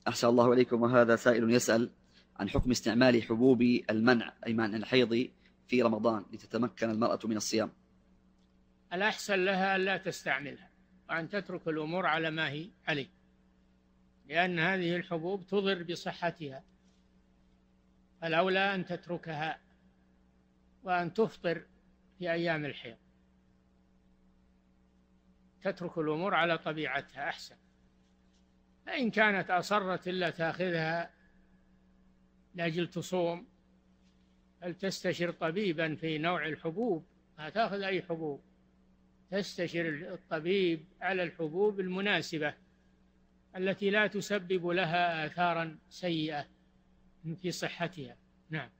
أحسن الله إليكم. وهذا سائل يسأل عن حكم استعمال حبوب المنع أي منع الحيض في رمضان لتتمكن المرأة من الصيام. الأحسن لها ألا تستعملها وأن تترك الأمور على ما هي عليه، لأن هذه الحبوب تضر بصحتها، فالأولى أن تتركها وأن تفطر في أيام الحيض، تترك الأمور على طبيعتها أحسن. فإن كانت أصرت إلا تأخذها لأجل تصوم فلتستشر طبيبا في نوع الحبوب، ما تأخذ أي حبوب، تستشر الطبيب على الحبوب المناسبة التي لا تسبب لها آثارا سيئة في صحتها. نعم.